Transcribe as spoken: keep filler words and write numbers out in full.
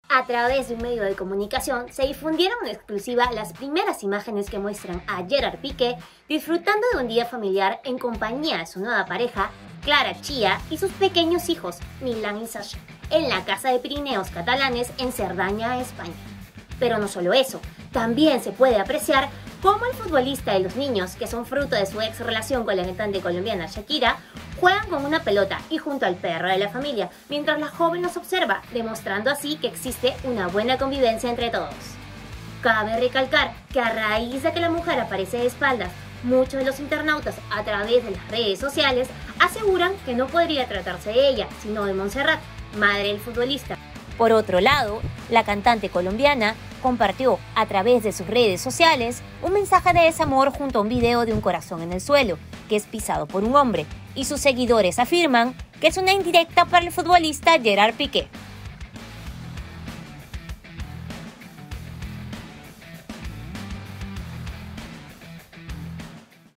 A través de un medio de comunicación se difundieron en exclusiva las primeras imágenes que muestran a Gerard Piqué disfrutando de un día familiar en compañía de su nueva pareja, Clara Chia, y sus pequeños hijos, Milan y Sasha, en la casa de Pirineos catalanes en Cerdaña, España. Pero no solo eso, también se puede apreciar cómo el futbolista y los niños, que son fruto de su ex relación con la cantante colombiana Shakira, juegan con una pelota y junto al perro de la familia, mientras la joven los observa, demostrando así que existe una buena convivencia entre todos. Cabe recalcar que a raíz de que la mujer aparece de espaldas, muchos de los internautas a través de las redes sociales aseguran que no podría tratarse de ella, sino de Montserrat, madre del futbolista. Por otro lado, la cantante colombiana compartió a través de sus redes sociales un mensaje de desamor junto a un video de un corazón en el suelo, que es pisado por un hombre, y sus seguidores afirman que es una indirecta para el futbolista Gerard Piqué.